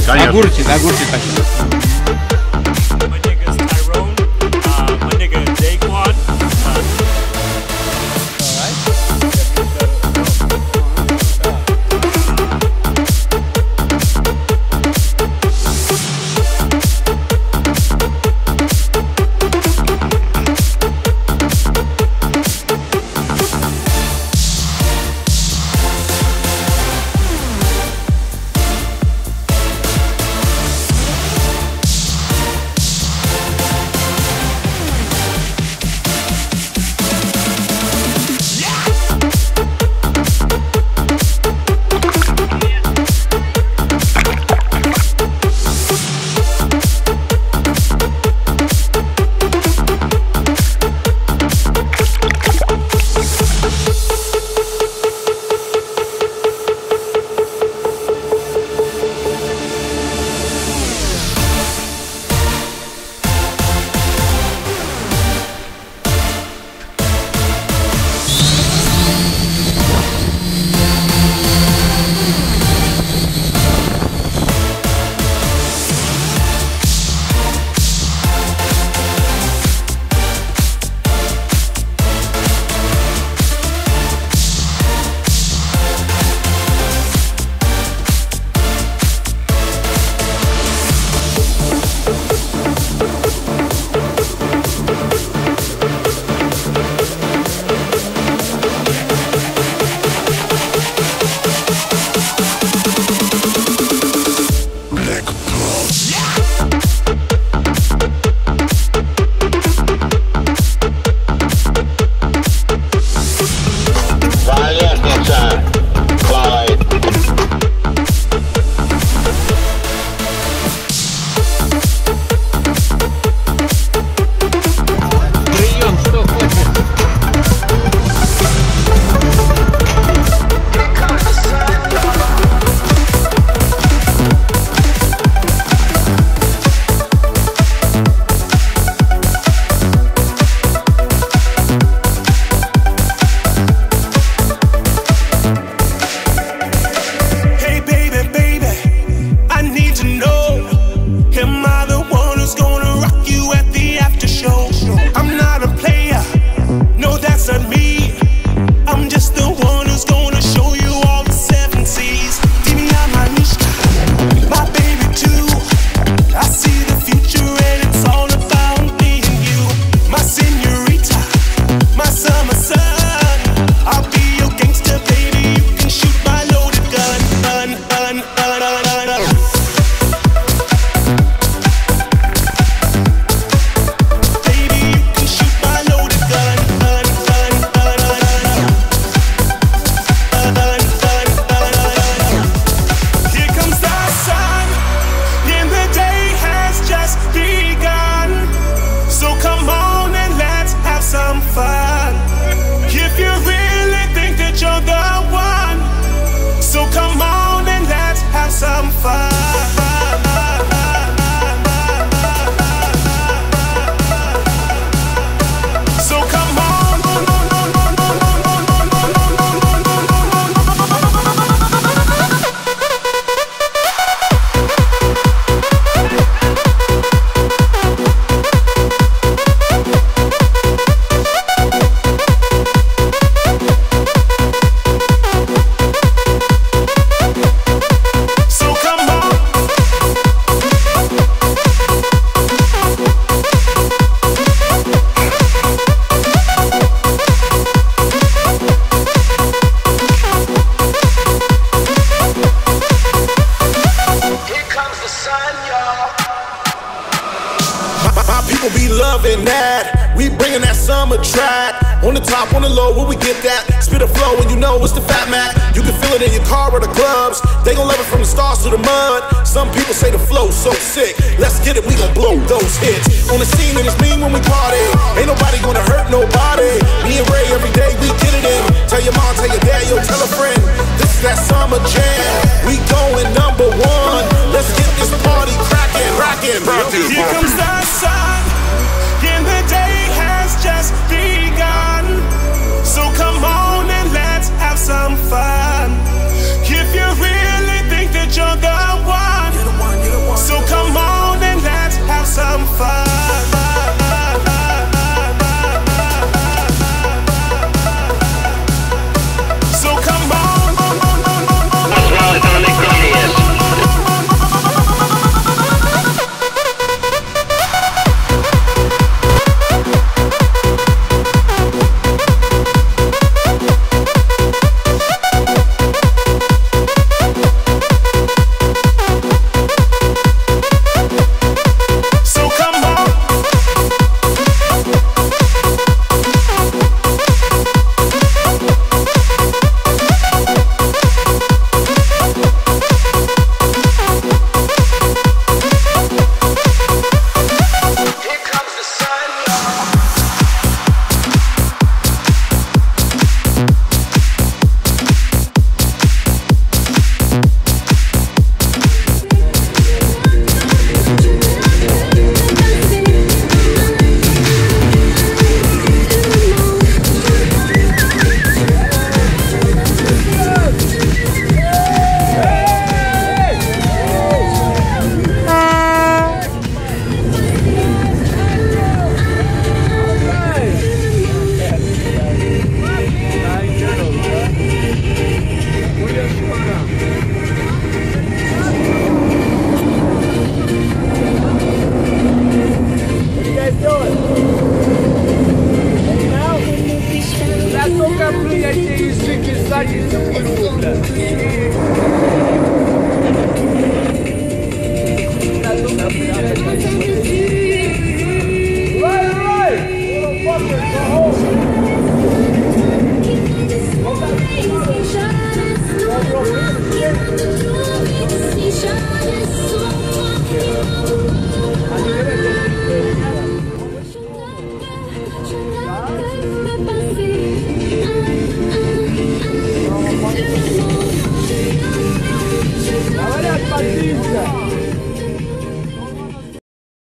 Конечно. Огурчик такой. My nigga is Tyrone. My nigga Daquan. people be loving that. We bringing that summer track. On the top, on the low, where we get that? Spit a flow and you know it's the Fat Mac. You can feel it in your car or the clubs. They gon' love it from the stars to the mud. Some people say the flow's so sick. Let's get it, we gon' blow those hits. On the scene and it's mean when we party. Ain't nobody gonna hurt nobody. Me and Ray every day we get it in. Tell your mom, tell your dad, yo, tell a friend. This is that summer jam. We going #1.